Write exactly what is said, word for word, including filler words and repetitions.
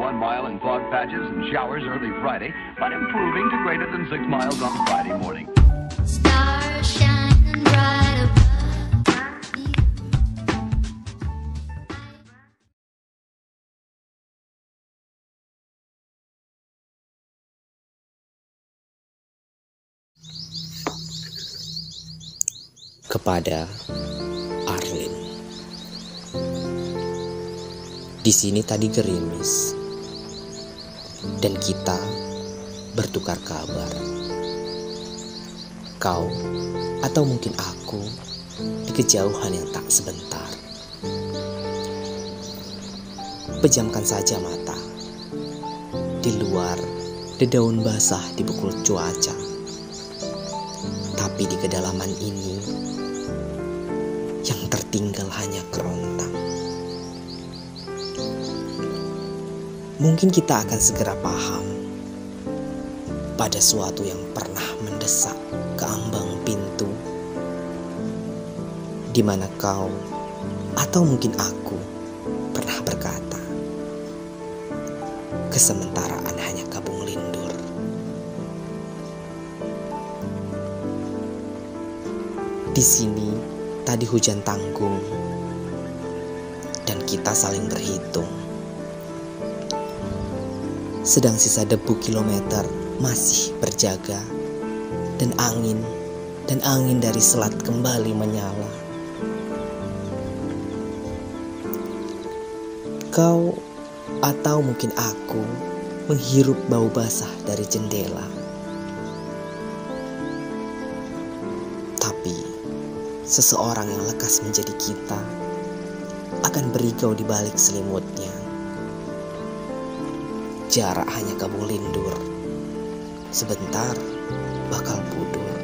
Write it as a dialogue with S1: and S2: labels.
S1: one mile in fog patches and showers early Friday, but improving to greater than six miles on Friday morning.
S2: Stars shining bright above you.
S3: Kepada Arlin. Di sini tadi gerimis, dan kita bertukar kabar. Kau atau mungkin aku di kejauhan yang tak sebentar. Pejamkan saja mata. Di luar, dedaun basah dipukul cuaca. Tapi di kedalaman ini, yang tertinggal hanya kerontang. Mungkin kita akan segera paham pada suatu yang pernah mendesak ke ambang pintu, di mana kau atau mungkin aku pernah berkata, kesementaraan hanya kabung lindur. Di sini tadi hujan tanggung, dan kita saling berhitung. Sedang sisa debu kilometer masih berjaga, dan angin dan angin dari selat kembali menyala. Kau atau mungkin aku menghirup bau basah dari jendela. Tapi seseorang yang lekas menjadi kita akan berigau di balik selimutnya. Jarak hanya kabung lindur, sebentar bakal pudur.